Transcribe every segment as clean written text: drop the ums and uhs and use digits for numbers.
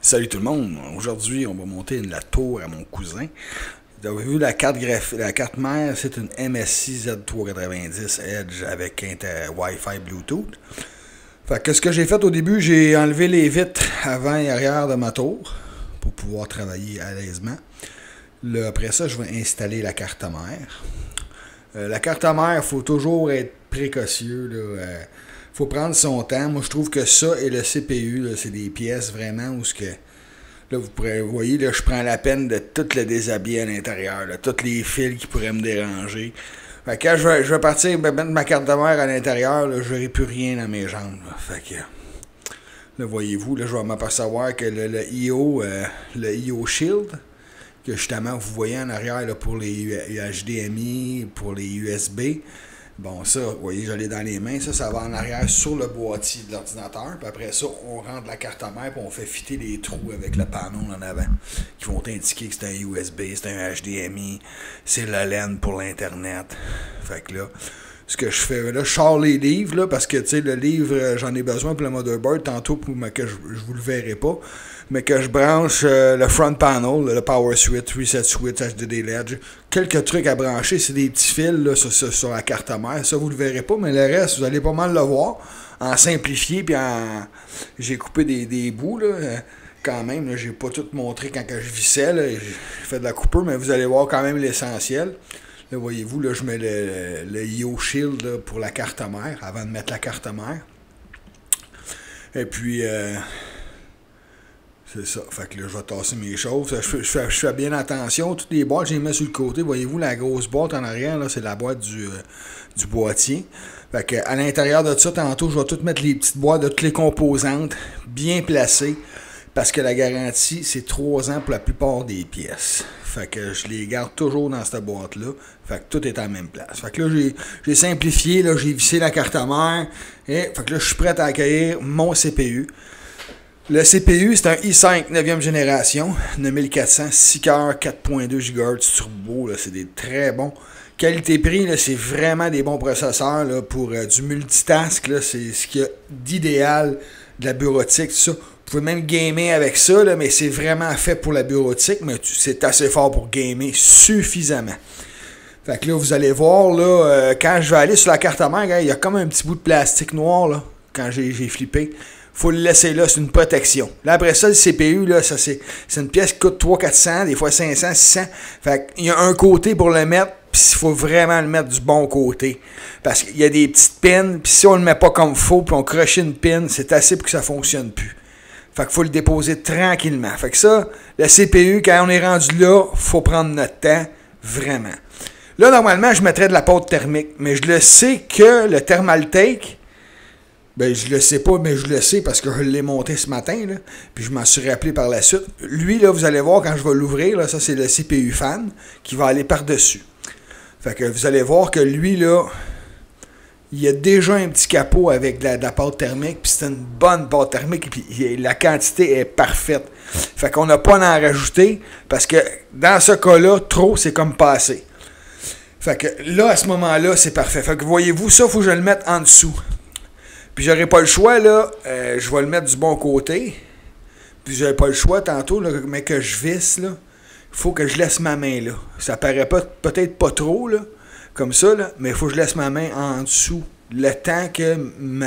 Salut tout le monde, aujourd'hui on va monter la tour à mon cousin. Vous avez vu la carte mère, c'est une MSI Z390 Edge avec Wi-Fi Bluetooth. Fait que ce que j'ai fait au début, j'ai enlevé les vitres avant et arrière de ma tour pour pouvoir travailler à l'aisement. Après ça, je vais installer la carte mère. La carte mère, il faut toujours être précautieux. Faut prendre son temps. Moi, je trouve que ça et le CPU, c'est des pièces vraiment où ce que. Là, vous voyez, là, je prends la peine de tout le déshabiller à l'intérieur. Tous les fils qui pourraient me déranger. Fait que quand je vais partir mettre ma carte de mère à l'intérieur, je n'aurai plus rien dans mes jambes. Là. Fait que. Là, voyez-vous, là, je vais m'apercevoir que le IO Shield, que justement, vous voyez en arrière là, pour les HDMI, pour les USB. Bon, ça, vous voyez, je l'ai dans les mains. Ça va en arrière sur le boîtier de l'ordinateur. Puis après ça, on rentre la carte mère et on fait fitter les trous avec le panneau en avant. Qui vont indiquer que c'est un USB, c'est un HDMI, c'est la LAN pour l'Internet. Fait que là, ce que je fais, là, je sors les livres, là, parce que, tu sais, le livre, j'en ai besoin pour le motherboard, tantôt, que je vous le verrai pas. Mais que je branche le front panel, le power switch, reset switch, HDD LED, quelques trucs à brancher, c'est des petits fils là, sur la carte mère. Ça, vous le verrez pas, mais le reste, vous allez pas mal le voir. En simplifié, puis j'ai coupé des bouts, là, quand même. J'ai pas tout montré quand je vissais, là, j'ai fait de la coupure, mais vous allez voir quand même l'essentiel. Là, voyez-vous, là, je mets le IO Shield là, pour la carte mère, avant de mettre la carte mère. Et puis... c'est ça. Fait que là, je vais tasser mes choses. Je fais bien attention. Toutes les boîtes, je les mets sur le côté. Voyez-vous, la grosse boîte en arrière, là, c'est la boîte du boîtier. Fait que à l'intérieur de ça, tantôt, je vais tout mettre les petites boîtes de toutes les composantes bien placées. Parce que la garantie, c'est 3 ans pour la plupart des pièces. Fait que je les garde toujours dans cette boîte-là. Fait que tout est à la même place. Fait que là, j'ai simplifié. Là, j'ai vissé la carte mère. Et fait que là, je suis prêt à accueillir mon CPU. Le CPU, c'est un i5 9e génération, 9400, 6 cœurs, 4.2 GHz turbo, c'est des très bons. Qualité-prix, c'est vraiment des bons processeurs là, pour du multitask, c'est ce qu'il y a d'idéal de la bureautique, tout ça. Vous pouvez même gamer avec ça, là, mais c'est vraiment fait pour la bureautique, mais c'est assez fort pour gamer suffisamment. Fait que là, vous allez voir, là, quand je vais aller sur la carte mère, il y a comme un petit bout de plastique noir, là, quand j'ai flippé. Faut le laisser là, c'est une protection. Là, après ça, le CPU, là, ça c'est une pièce qui coûte 300-400, des fois 500, 600. Fait qu'il y a un côté pour le mettre, puis il faut vraiment le mettre du bon côté. Parce qu'il y a des petites pins, puis si on le met pas comme il faut, puis on croche une pin, c'est assez pour que ça fonctionne plus. Fait qu'il faut le déposer tranquillement. Fait que ça, le CPU, quand on est rendu là, faut prendre notre temps, vraiment. Là, normalement, je mettrais de la pâte thermique, mais je le sais que le Thermaltake, ben, je le sais pas, mais je le sais parce que je l'ai monté ce matin, là, puis je m'en suis rappelé par la suite. Lui, là, vous allez voir quand je vais l'ouvrir, là, ça c'est le CPU fan qui va aller par-dessus. Fait que vous allez voir que lui, là, il y a déjà un petit capot avec de la pâte thermique, puis c'est une bonne pâte thermique, puis la quantité est parfaite. Fait qu'on n'a pas à en rajouter, parce que dans ce cas-là, trop, c'est comme passé. Fait que là, à ce moment-là, c'est parfait. Fait que voyez-vous, ça, il faut que je le mette en dessous. Puis j'aurai pas le choix, là, je vais le mettre du bon côté. Puis j'aurai pas le choix tantôt, là, mais que je visse, là, il faut que je laisse ma main là. Ça paraît peut-être pas trop, là, comme ça, là, mais il faut que je laisse ma main en dessous. Le temps que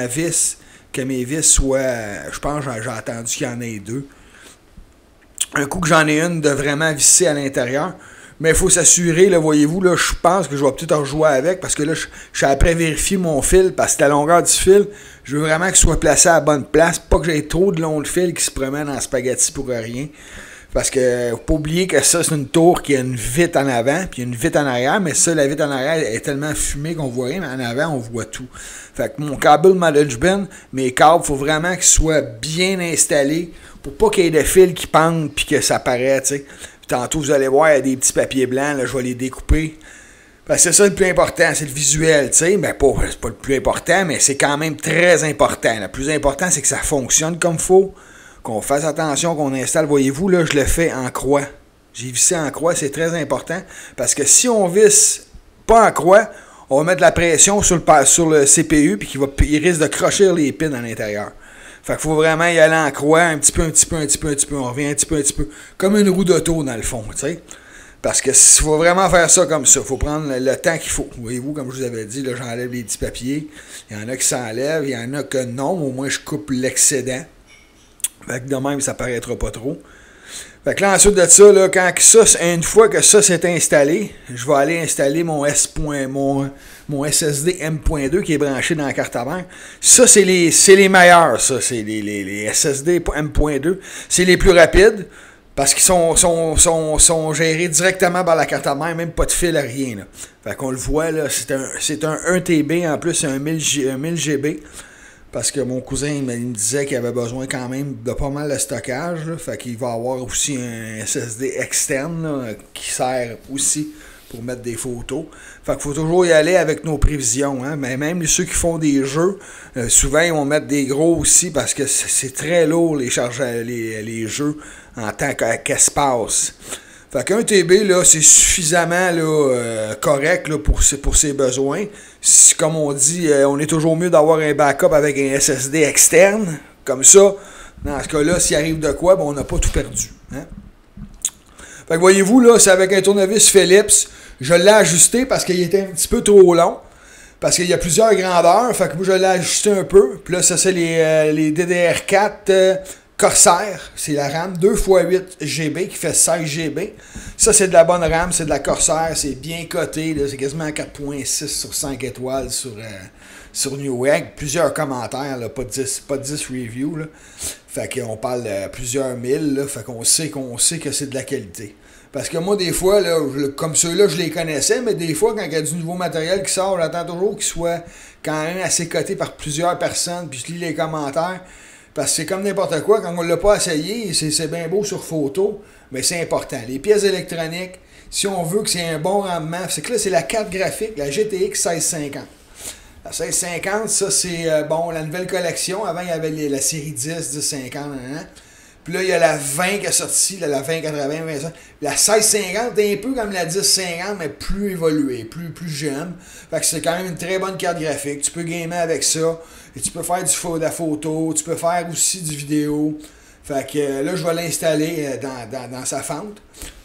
mes vis soient, je pense que j'ai attendu qu'il y en ait 2. Un coup que j'en ai une de vraiment visser à l'intérieur. Mais il faut s'assurer, là, voyez-vous, là, je pense que je vais peut-être en jouer avec, parce que là, je suis après vérifier mon fil, parce que la longueur du fil, je veux vraiment qu'il soit placé à la bonne place, pas que j'aie trop de long de fil qui se promène en spaghetti pour rien. Parce que, faut pas oublier que ça, c'est une tour qui a une vitre en avant, puis une vitre en arrière, mais ça, la vitre en arrière est tellement fumée qu'on voit rien, mais en avant, on voit tout. Fait que mon câble management, mes câbles, faut vraiment qu'ils soient bien installés, pour pas qu'il y ait de fils qui pendent, puis que ça paraît, tu sais. Tantôt, vous allez voir, il y a des petits papiers blancs, là, je vais les découper. C'est ça le plus important, c'est le visuel, tu sais. Ben, c'est pas le plus important, mais c'est quand même très important. Le plus important, c'est que ça fonctionne comme il faut, qu'on fasse attention, qu'on installe. Voyez-vous, là, je le fais en croix. J'ai vissé en croix, c'est très important, parce que si on visse pas en croix, on va mettre de la pression sur le CPU, puis il risque de crocher les pins à l'intérieur. Fait qu'il faut vraiment y aller en croix, un petit peu, on revient un petit peu. Comme une roue d'auto, dans le fond, tu sais. Parce que s'il faut vraiment faire ça comme ça, il faut prendre le temps qu'il faut. Voyez-vous, comme je vous avais dit, là, j'enlève les petits papiers. Il y en a qui s'enlèvent, il y en a que non, au moins je coupe l'excédent. Fait que de même, ça paraîtra pas trop. Fait que là, ensuite de ça, là, une fois que ça s'est installé, je vais aller installer mon SSD M.2 qui est branché dans la carte mère. Ça, c'est les meilleurs, ça. C'est les SSD M.2. C'est les plus rapides. Parce qu'ils sont gérés directement par la carte mère, même pas de fil à rien. Là. Fait qu'on le voit, là, c'est un 1 TB, en plus c'est un 1000 GB. Parce que mon cousin il me disait qu'il avait besoin quand même de pas mal de stockage. Là, fait qu'il va avoir aussi un SSD externe là, qui sert aussi pour mettre des photos. Fait qu'il faut toujours y aller avec nos prévisions. Hein? Mais même ceux qui font des jeux, souvent ils vont mettre des gros aussi parce que c'est très lourd les jeux en tant qu'espace. Fait qu'un TB, là, c'est suffisamment là, correct là, pour ses besoins. Comme on dit, on est toujours mieux d'avoir un backup avec un SSD externe. Comme ça, dans ce cas-là, s'il arrive de quoi, ben, on n'a pas tout perdu. Hein? Fait que voyez-vous, là, c'est avec un tournevis Philips. Je l'ai ajusté parce qu'il était un petit peu trop long. Parce qu'il y a plusieurs grandeurs. Fait que moi, je l'ai ajusté un peu. Puis là, ça, c'est les DDR4 Corsair. C'est la RAM 2x8 GB qui fait 16 GB. Ça, c'est de la bonne RAM. C'est de la Corsair. C'est bien coté. C'est quasiment 4.6 sur 5 étoiles sur Newegg. Plusieurs commentaires. Là, pas 10 reviews. Là. Fait qu'on parle de plusieurs mille. Là, fait qu'on sait que c'est de la qualité. Parce que moi, des fois, là, comme ceux-là, je les connaissais, mais des fois, quand il y a du nouveau matériel qui sort, j'attends toujours qu'il soit quand même assez coté par plusieurs personnes, puis je lis les commentaires. Parce que c'est comme n'importe quoi, quand on ne l'a pas essayé, c'est bien beau sur photo, mais c'est important. Les pièces électroniques, si on veut que c'est un bon rendement, c'est que là, c'est la carte graphique, la GTX 1650. La 1650, ça, c'est la nouvelle collection. Avant, il y avait la série 10, 1050, Puis là, il y a la 20 qui est sortie, la 2080, 25. La 1650 est un peu comme la 1050, mais plus évoluée, plus jeune. Fait que c'est quand même une très bonne carte graphique. Tu peux gamer avec ça. Et tu peux faire de la photo. Tu peux faire aussi du vidéo. Fait que là, je vais l'installer dans sa fente.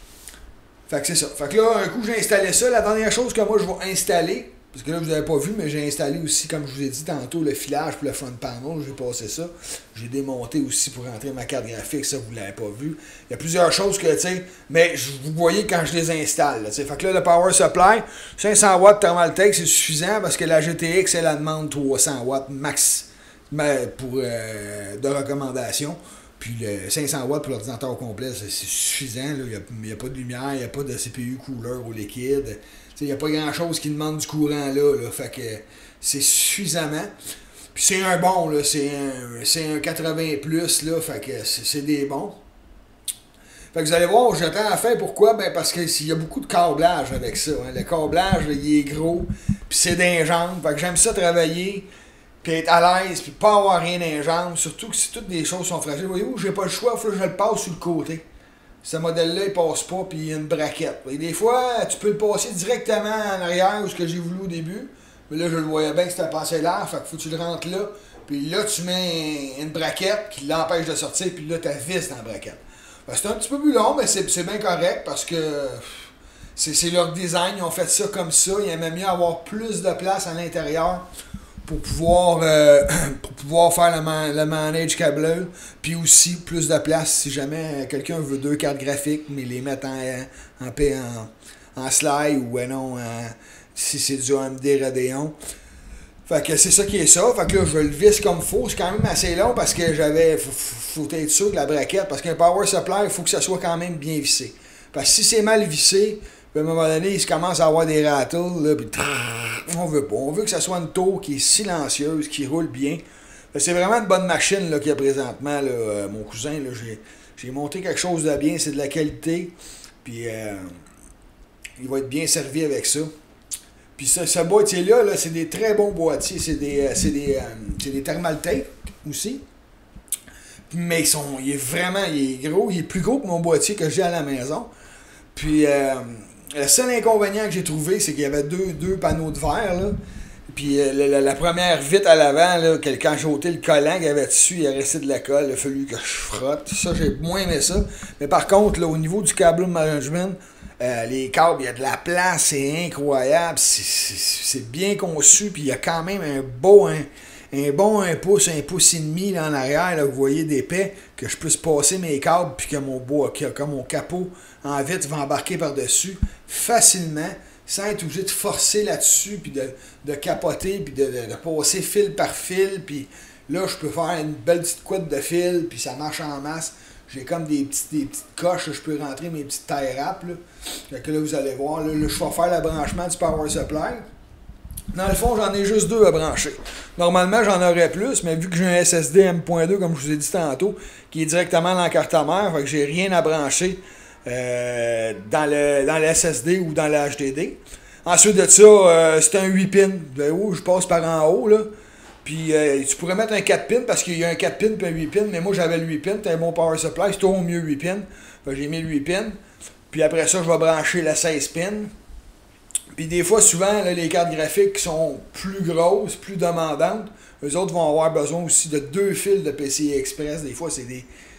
Fait que c'est ça. Fait que là, un coup, j'ai installé ça. La dernière chose que moi, je vais installer, parce que là, vous n'avez pas vu, mais j'ai installé aussi, comme je vous ai dit tantôt, le filage pour le front panel. J'ai passé ça. J'ai démonté aussi pour rentrer ma carte graphique. Ça, vous ne l'avez pas vu. Il y a plusieurs choses que, tu sais, mais vous voyez quand je les installe. Là, fait que là, le power supply, 500 watts Thermaltake, c'est suffisant parce que la GTX, elle demande 300 watts max pour, de recommandation. Puis le 500 watts pour l'ordinateur au complet, c'est suffisant. Il n'y a pas de lumière, il n'y a pas de CPU couleur ou liquide. Il n'y a pas grand-chose qui demande du courant là. Fait que c'est suffisamment. Puis c'est un bon, là. C'est un 80+, là. Fait que c'est des bons. Fait que vous allez voir, j'attends à faire. Pourquoi? Ben parce qu'il y a beaucoup de câblage avec ça. Hein. Le câblage, là, il est gros. Puis c'est d'un jambes. Fait que j'aime ça travailler. Puis être à l'aise. Puis pas avoir rien dans les jambes. Surtout que si toutes les choses sont fragiles. Voyez-vous, j'ai pas le choix. Il faut que je le passe sur le côté. Ce modèle-là, il passe pas, puis il y a une braquette. Et des fois, tu peux le passer directement en arrière, où ce que j'ai voulu au début. Mais là, je le voyais bien que c'était passé l'air, fait qu'il faut que tu le rentres là. Puis là, tu mets une braquette qui l'empêche de sortir, puis là, tu vis dans la braquette. C'est un petit peu plus long, mais c'est bien correct, parce que c'est leur design. Ils ont fait ça comme ça. Ils aimaient mieux avoir plus de place à l'intérieur pour pouvoir faire le manage câbleur, puis aussi plus de place si jamais quelqu'un veut 2 cartes graphiques, mais les mettre en slide ou non, si c'est du AMD Radeon. Fait que c'est ça qui est ça. Fait que là, je le visse comme il faut. C'est quand même assez long parce que faut être sûr que la braquette, parce qu'un power supply, il faut que ça soit quand même bien vissé. Parce que si c'est mal vissé, à un moment donné, il se commence à avoir des rattles, là, puis on veut pas. On veut que ça soit une tour qui est silencieuse, qui roule bien. C'est vraiment une bonne machine qu'il y a présentement, là, mon cousin. J'ai monté quelque chose de bien, c'est de la qualité. Puis il va être bien servi avec ça. Puis ce boîtier-là, -là, c'est des très bons boîtiers. C'est des Thermaltake aussi. Mais il est gros. Il est plus gros que mon boîtier que j'ai à la maison. Puis le seul inconvénient que j'ai trouvé, c'est qu'il y avait deux panneaux de verre, là. Puis la première vitre à l'avant, là, quand j'ai ôté le collant qu'il y avait dessus, il a resté de la colle, il a fallu que je frotte. Ça, j'ai moins aimé ça. Mais par contre, là, au niveau du câble management, les câbles, il y a de la place, c'est incroyable, c'est bien conçu, puis il y a quand même un bon 1 pouce, 1 pouce et demi là, en arrière, là, vous voyez d'épais, que je puisse passer mes câbles, puis que mon capot en vitre va embarquer par-dessus facilement, sans être obligé de forcer là-dessus, puis de capoter, puis de passer fil par fil, puis là, je peux faire une belle petite couette de fil, puis ça marche en masse. J'ai comme des petites coches, là, je peux rentrer mes petites tie wraps, là. Fait que là, vous allez voir, là, je vais faire le branchement du power supply. Dans le fond, j'en ai juste 2 à brancher. Normalement, j'en aurais plus, mais vu que j'ai un SSD M.2, comme je vous ai dit tantôt, qui est directement dans la carte mère, fait que j'ai rien à brancher dans le SSD ou dans le HDD. Ensuite de ça, c'est un 8 pins. Je passe par en haut, là. Puis tu pourrais mettre un 4 pins parce qu'il y a un 4 pins et un 8 pins, mais moi j'avais le 8 pins, c'était un bon power supply, c'était au mieux 8 pins. J'ai mis le 8 pins. Puis après ça, je vais brancher la 16 pins. Puis des fois, souvent, là, les cartes graphiques qui sont plus grosses, plus demandantes, eux autres vont avoir besoin aussi de 2 fils de PCI Express. Des fois, c'est du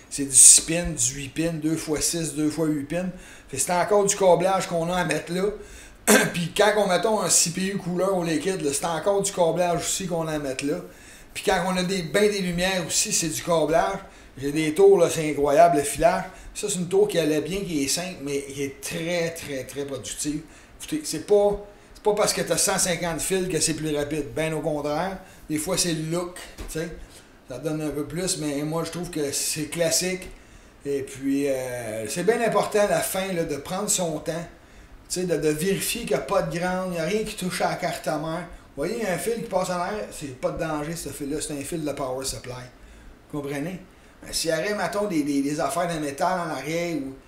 6 pins, du 8 pins, 2x6, 2x8 pins. C'est encore du câblage qu'on a à mettre là. Puis quand on mettons un CPU couleur au liquide, c'est encore du câblage aussi qu'on a à mettre là. Puis quand on a des lumières aussi, c'est du câblage. J'ai des tours, là, c'est incroyable, le filage. Ça, c'est une tour qui allait bien, qui est simple, mais qui est très, très, très productive. Écoutez, c'est pas parce que tu as 150 fils que c'est plus rapide. Bien au contraire. Des fois, c'est le look, tu sais. Ça donne un peu plus, mais moi, je trouve que c'est classique. Et puis, c'est bien important à la fin là, de prendre son temps. Tu sais, de vérifier qu'il n'y a pas de grande, il n'y a rien qui touche à la carte mère. Vous voyez, il y a un fil qui passe en l'air, c'est pas de danger ce fil-là, c'est un fil de power supply. Vous comprenez? S'il y aurait, mettons, des affaires de métal en arrière, ou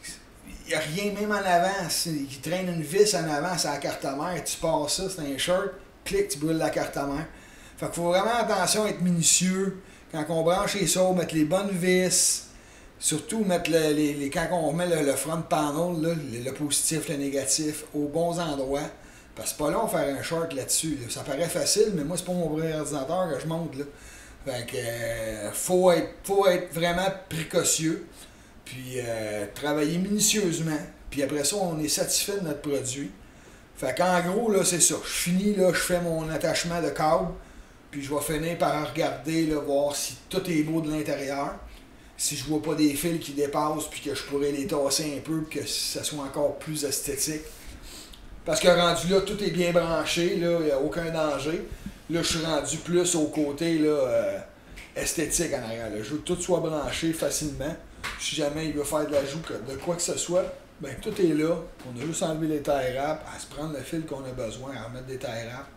il n'y a rien même en avant, qui traîne une vis en avant sur la carte mère, tu passes ça, c'est un short, clic, tu brûles la carte mère. Fait qu'il faut vraiment attention à être minutieux. Quand on branche les sauts, mettre les bonnes vis. Surtout mettre quand on met le front panel, là, le positif, le négatif, aux bons endroits. Parce que c'est pas long de faire un short là-dessus. Là. Ça paraît facile, mais moi, c'est pas mon vrai ordinateur que je monte. Là. Fait que faut être vraiment précautieux. Puis travailler minutieusement. Puis après ça, on est satisfait de notre produit. Fait qu'en gros, là, c'est ça. Je finis, là, je fais mon attachement de câble. Puis je vais finir par regarder, là, voir si tout est beau de l'intérieur. Si je vois pas des fils qui dépassent, puis que je pourrais les tasser un peu, puis que ça soit encore plus esthétique. Parce que rendu là, tout est bien branché, là, il n'y a aucun danger. Là, je suis rendu plus au côté là, esthétique en arrière. Là. Je veux que tout soit branché facilement. Si jamais il veut faire de l'ajout de quoi que ce soit, ben tout est là. On a juste enlevé les tie wraps, à se prendre le fil qu'on a besoin, à remettre des tie wraps.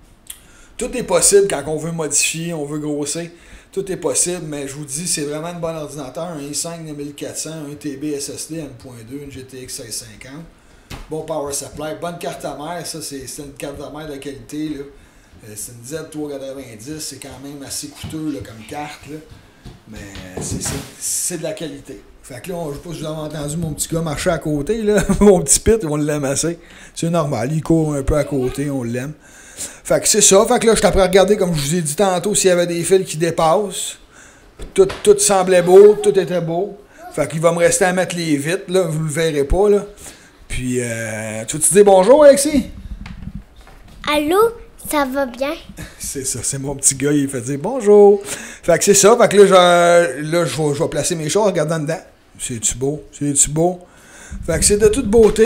Tout est possible quand on veut modifier, on veut grossir. Tout est possible, mais je vous dis, c'est vraiment un bon ordinateur. Un i5 2400, un TB SSD M.2, une GTX 1650. Bon power supply, bonne carte mère. Ça, c'est une carte mère de qualité. C'est une Z390. C'est quand même assez coûteux là, comme carte. Là. Mais c'est de la qualité. Fait que là, je ne sais pas si vous avez entendu mon petit gars marcher à côté. Là. Mon petit pit, on l'aime assez. C'est normal. Il court un peu à côté, on l'aime. Fait que c'est ça. Fait que là, je suis après à regarder, comme je vous ai dit tantôt, s'il y avait des fils qui dépassent. Tout semblait beau, tout était beau. Fait qu'il va me rester à mettre les vitres, là. Vous le verrez pas, là. Puis, tu veux-tu dire bonjour, Alexis? Allô? Ça va bien? C'est ça, c'est mon petit gars, il fait dire bonjour. Fait que c'est ça. Fait que là, je vais placer mes choses en regardant dedans. C'est-tu beau? C'est-tu beau? Fait que c'est de toute beauté.